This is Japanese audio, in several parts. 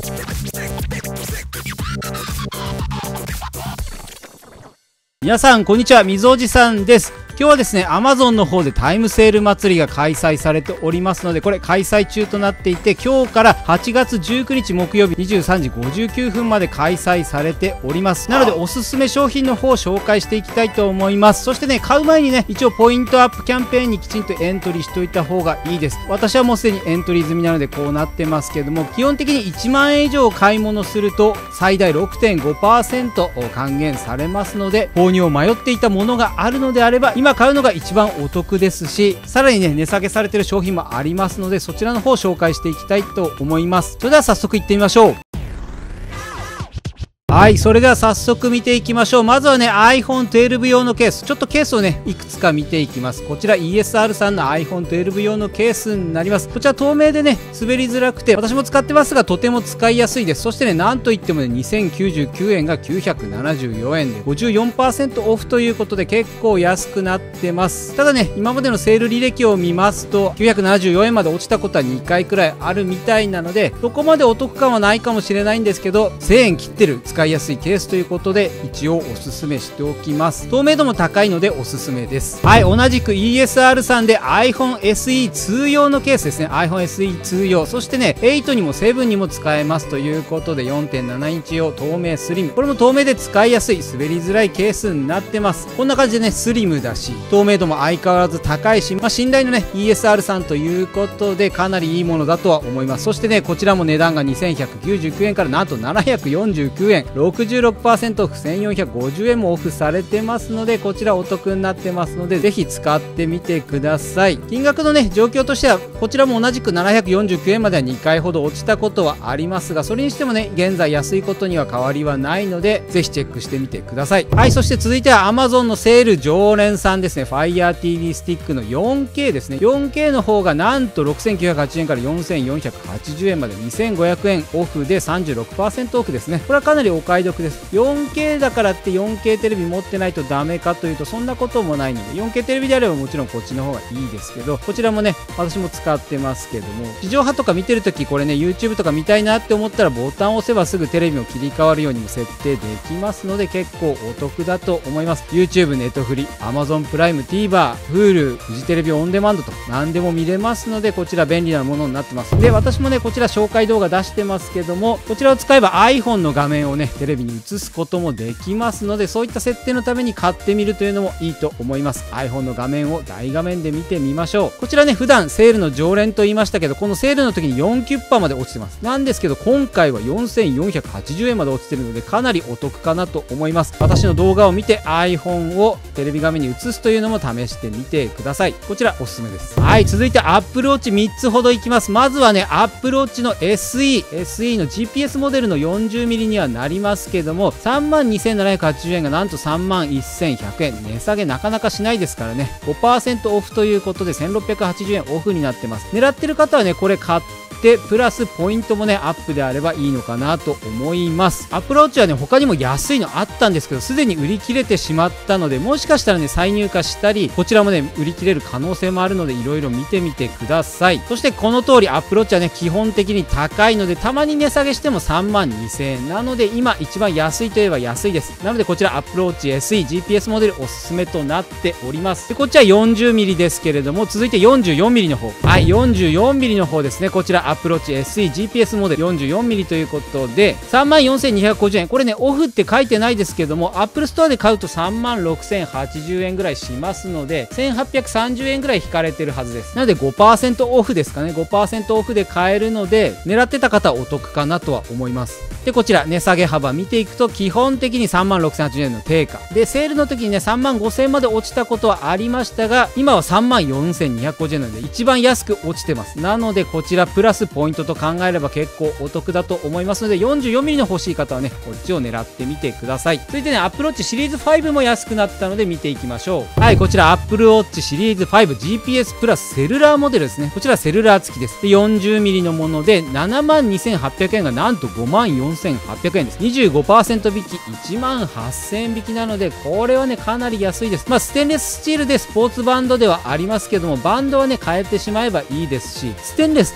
皆さんこんにちは、みずおじさんです。今日はですね Amazon の方でタイムセール祭りが開催されておりますので、これ開催中となっていて、今日から8月19日木曜日23時59分まで開催されております。なのでおすすめ商品の方を紹介していきたいと思います。そしてね、買う前にね、一応ポイントアップキャンペーンにきちんとエントリーしておいた方がいいです。私はもうすでにエントリー済みなのでこうなってますけども、基本的に1万円以上買い物すると最大 6.5% 還元されますので、購入を迷っていたものがあるのであれば今買うのが一番お得ですし、さらにね値下げされている商品もありますので、そちらの方を紹介していきたいと思います。それでは早速いってみましょう。はい、それでは早速見ていきましょう。まずはね iPhone 12用のケース、ちょっとケースをねいくつか見ていきます。こちら ESR さんの iPhone 12用のケースになります。こちら透明でね滑りづらくて、私も使ってますがとても使いやすいです。そしてね、なんといってもね2099円が974円で 54% オフということで結構安くなってます。ただね、今までのセール履歴を見ますと974円まで落ちたことは2回くらいあるみたいなので、そこまでお得感はないかもしれないんですけど、1000円切ってる使いやすいケースということで一応おすすめしておきます。透明度も高いのでおすすめです。はい、同じく ESR さんで iPhone SE2 用のケースですね。 iPhone SE2 用、そしてね8にも7にも使えますということで 4.7 インチ用透明スリム、これも透明で使いやすい滑りづらいケースになってます。こんな感じでねスリムだし透明度も相変わらず高いし、信頼のね ESR さんということでかなりいいものだとは思います。そしてね、こちらも値段が2199円からなんと749円、66% オフ、1450円もオフされてますので、こちらお得になってますのでぜひ使ってみてください。金額のね状況としてはこちらも同じく749円までは2回ほど落ちたことはありますが、それにしてもね現在安いことには変わりはないのでぜひチェックしてみてください。はい、そして続いては Amazon のセール常連さんですね。 Fire TV スティックの 4K ですね。 4K の方がなんと6980円から4480円まで2500円オフで 36% オフですね。これはかなりお買い得です。 4K だからって 4K テレビ持ってないとダメかというとそんなこともないので、 4K テレビであればもちろんこっちの方がいいですけど、こちらもね私も使ってますけども、地上波とか見てるときこれね YouTube とか見たいなって思ったらボタンを押せばすぐテレビも切り替わるようにも設定できますので結構お得だと思います。 YouTube、ネットフリ、Amazon プライム、TVer、Hulu、フジテレビオンデマンドと何でも見れますので、こちら便利なものになってます。で、私もねこちら紹介動画出してますけども、こちらを使えば iPhone の画面をねテレビに映すこともできますので、そういった設定のために買ってみるというのもいいと思います。 iPhone の画面を大画面で見てみましょう。こちらね普段セールの常連と言いましたけど、このセールの時に4% まで落ちてます。なんですけど今回は4480円まで落ちてるのでかなりお得かなと思います。私の動画を見て iPhone をテレビ画面に映すというのも試してみてください。こちらおすすめです。はい、続いて Apple Watch 3つほどいきます。まずはね Apple Watch の SE の GPS モデルの 40mm にはなりますけども、32,780円がなんと31,100円、値下げなかなかしないですからね。 5% オフということで1680円オフになってます。狙ってる方はねこれ買ってプラスポイントもねアップであればいいのかなと思います。アプローチはね他にも安いのあったんですけどすでに売り切れてしまったので、もしかしたらね再入荷したりこちらもね売り切れる可能性もあるのでいろいろ見てみてください。そしてこの通りアプローチはね基本的に高いのでたまに値下げしても32,000円なので今一番安いといえば安いです。なのでこちらアプローチ SE GPS モデルおすすめとなっております。でこっちは 40mm ですけれども、続いて 44mm の方、はい 44mm の方ですね。こちらアプローチ SE GPS モデル 44mm ということで 34,250円、これねオフって書いてないですけども Apple Store で買うと 36,080 円ぐらいしますので 1,830 円ぐらい引かれてるはずです。なので 5% オフですかね。 5% オフで買えるので狙ってた方はお得かなとは思います。でこちら値下げ幅見ていくと基本的に 36,080 円の定価で、セールの時にね 35,000 円まで落ちたことはありましたが今は 34,250 円なので一番安く落ちてます。なのでこちらプラスポイントと考えれば結構お得だと思いますので 44mm の欲しい方はねこっちを狙ってみてください。続いてね Apple Watch シリーズ5も安くなったので見ていきましょう。はい、こちら Apple Watch シリーズ 5GPS プラスセルラーモデルですね。こちらセルラー付きです。で 40mm のもので 72,800 円がなんと 54,800 円です。 25% 引き 18,000 円引きなのでこれはねかなり安いです。ステンレススチールでスポーツバンドではありますけども、バンドはね変えてしまえばいいですし、ステンレスっていうところが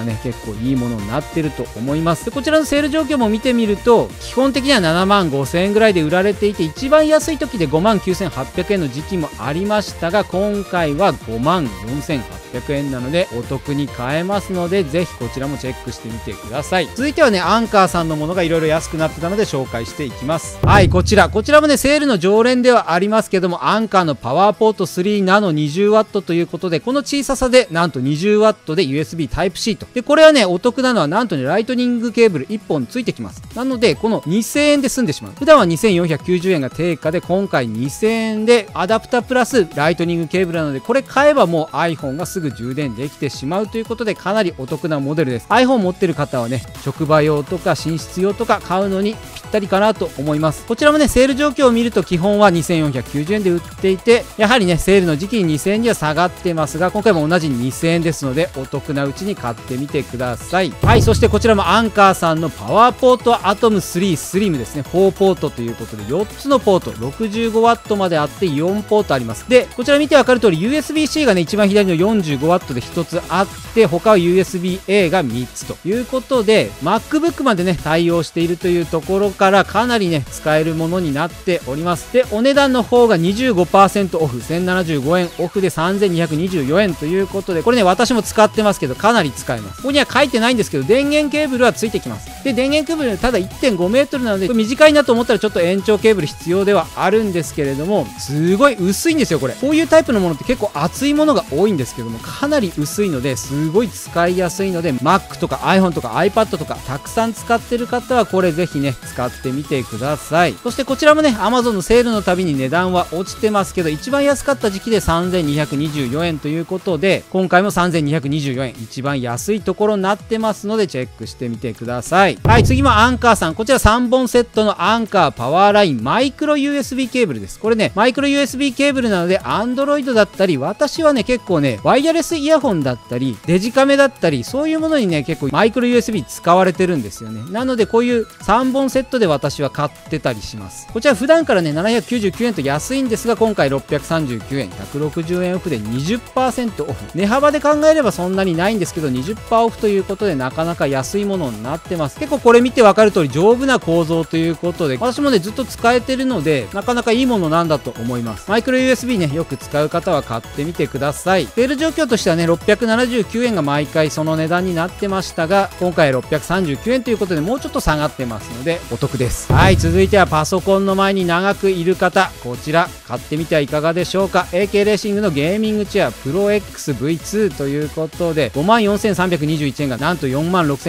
ね、結構いいものになってると思います。でこちらのセール状況も見てみると、基本的には7万5000円ぐらいで売られていて、一番安い時で5万9800円の時期もありましたが、今回は5万4800円なのでお得に買えますので、ぜひこちらもチェックしてみてください。続いてはね、アンカーさんのものがいろいろ安くなってたので紹介していきます。はい、こちらもね、セールの常連ではありますけども、アンカーのパワーポート3ナノ 20W ということで、この小ささでなんと 20W で USB Type-C と。でこれはね、お得なのはなんとね、ライトニングケーブル1本ついてきます。なのでこの2000円で済んでしまう。普段は2490円が定価で、今回2000円でアダプタプラスライトニングケーブルなので、これ買えばもう iPhone がすぐ充電できてしまうということで、かなりお得なモデルです。 iPhone 持ってる方はね、職場用とか寝室用とか買うのにぴったりかなと思います。こちらもね、セール状況を見ると基本は2490円で売っていて、やはりね、セールの時期に2000円には下がってますが、今回も同じ2000円ですので、お得なうちに買ってみてください。はい、そしてこちらもアンカーさんのパワーポートアトム3スリムですね。4ポートということで、4つのポート 65W まであって4ポートあります。でこちら見てわかる通り USB-C がね、一番左の 45W で1つあって、他は USB-A が3つということで、 MacBook までね対応しているというところから、かなりね使えるものになっております。でお値段の方が 25% オフ、1075円オフで3224円ということで、これね私も使ってますけど、かなり使えます。ここには書いてないんですけど、電源ケーブルはついてきます。で電源ケーブルただ 1.5m なので、これ短いなと思ったらちょっと延長ケーブル必要ではあるんですけれども、すごい薄いんですよ。これこういうタイプのものって結構厚いものが多いんですけども、かなり薄いのですごい使いやすいので、 Mac とか iPhone とか iPad とかたくさん使ってる方はこれぜひね使ってみてください。そしてこちらもね Amazon のセールのたびに値段は落ちてますけど、一番安かった時期で3224円ということで、今回も3224円一番安いところになってますので、チェックしてみてください。はい、次もアンカーさん、こちら3本セットのアンカーパワーラインマイクロ USB ケーブルです。これねマイクロ USB ケーブルなので Android だったり、私はね結構ねワイヤレスイヤホンだったりデジカメだったり、そういうものにね結構マイクロ USB 使われてるんですよね。なのでこういう3本セットで私は買ってたりします。こちら普段からね799円と安いんですが、今回639円160円オフで 20% オフ。値幅で考えればそんなにないんですけど 20% オフということで、なかなか安いものになってます。結構これ見てわかる通り丈夫な構造ということで、私もねずっと使えてるので、なかなかいいものなんだと思います。マイクロ USB ねよく使う方は買ってみてください。セール状況としてはね679円が毎回その値段になってましたが、今回639円ということでもうちょっと下がってますのでお得です。はい、続いてはパソコンの前に長くいる方、こちら買ってみてはいかがでしょうか。 AK レーシングのゲーミングチェアプロ XV2 ということで、54,321円がなんと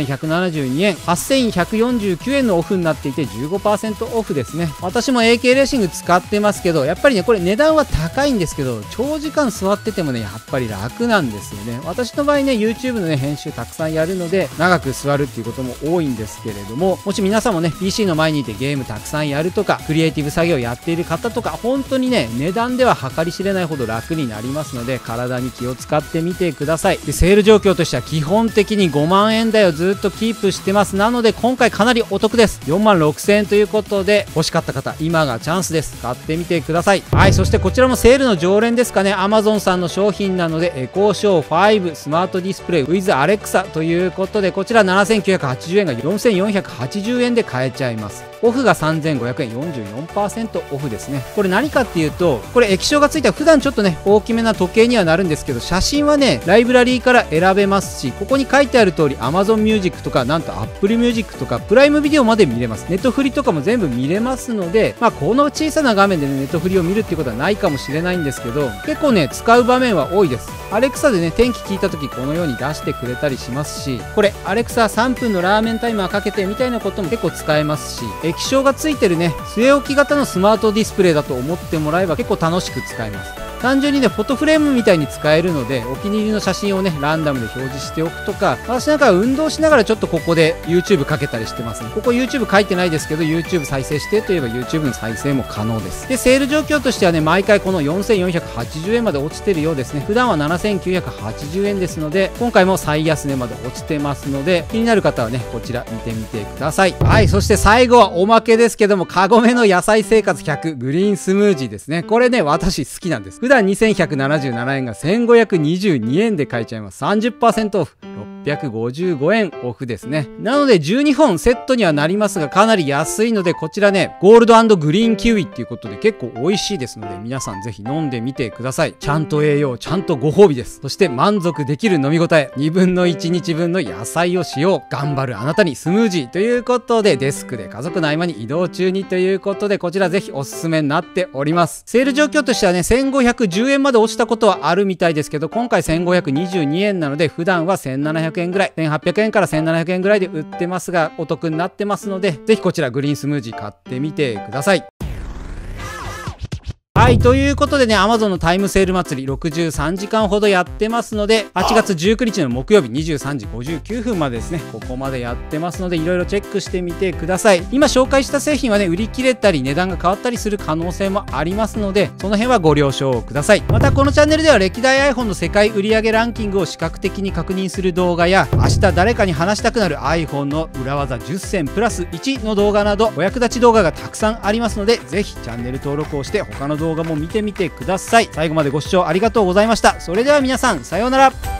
46,172円、8,149円のオフになっていて 15% オフですね。私も AK レーシング使ってますけど、やっぱりねこれ値段は高いんですけど、長時間座っててもねやっぱり楽なんですよね。私の場合ね YouTube のね編集たくさんやるので長く座るっていうことも多いんですけれども、もし皆さんもね PC の前にいてゲームたくさんやるとか、クリエイティブ作業やっている方とか、本当にね値段では計り知れないほど楽になりますので、体に気を使ってみてください。でセール状況としては基本的に5万円台をずっとキープしてます。なので今回かなりお得です。4万6000円ということで、欲しかった方今がチャンスです。買ってみてください。はい、そしてこちらもセールの常連ですかね。 Amazon さんの商品なので、エコーショー5スマートディスプレイ with Alexa ということで、こちら7980円が4480円で買えちゃいます。オフが3500円 44% オフですね。これ何かっていうと、これ液晶がついた普段ちょっとね大きめな時計にはなるんですけど、写真はねライブラリーから選べますし、ここに書いてある通り Amazon Music とか、なんと Apple Music とかプライムビデオまで見れます。ネットフリとかも全部見れますので、この小さな画面でねネットフリを見るっていうことはないかもしれないんですけど、結構ね使う場面は多いです。アレクサでね天気聞いた時このように出してくれたりしますし、これアレクサ3分のラーメンタイマーかけてみたいなことも結構使えますし、液晶がついてるね据え置き型のスマートディスプレイだと思ってもらえば結構楽しく使えます。単純にねフォトフレームみたいに使えるので、お気に入りの写真をねランダムで表示しておくとか、私なんかは運動しながらちょっとここで YouTube かけたりしてますね。ここ YouTube 書いてないですけど YouTube 再生してといえば YouTube の再生も可能です。でセール状況としてはね毎回この4480円まで落ちてるようですね。普段は7980円ですので、今回も最安値まで落ちてますので、気になる方はねこちら見てみてください。はい、そして最後はおまけですけども、カゴメの野菜生活100グリーンスムージーですね。これね私好きなんです。普段2177円が1522円で買えちゃいます。30% オフ 655円オフですね。なので12本セットにはなりますがかなり安いので、こちらねゴールド&グリーンキウイっていうことで結構美味しいですので、皆さんぜひ飲んでみてください。ちゃんと栄養、ちゃんとご褒美です。そして満足できる飲み応え、2分の1日分の野菜を使用、頑張るあなたにスムージーということで、デスクで家族の合間に移動中にということで、こちらぜひおすすめになっております。セール状況としてはね、1510円まで落ちたことはあるみたいですけど、今回1522円なので、普段は1700円ぐらい、1800円から1700円ぐらいで売ってますが、お得になってますので、ぜひこちらグリーンスムージー買ってみてください。はい、ということでね、Amazon のタイムセール祭り63時間ほどやってますので、8月19日の木曜日23時59分までですね、ここまでやってますので、いろいろチェックしてみてください。今紹介した製品はね、売り切れたり値段が変わったりする可能性もありますので、その辺はご了承ください。またこのチャンネルでは歴代 iPhone の世界売上ランキングを視覚的に確認する動画や、明日誰かに話したくなる iPhone の裏技10選プラス1の動画など、お役立ち動画がたくさんありますので、ぜひチャンネル登録をして他の動画も見てみてください。最後までご視聴ありがとうございました。それでは皆さん、さようなら。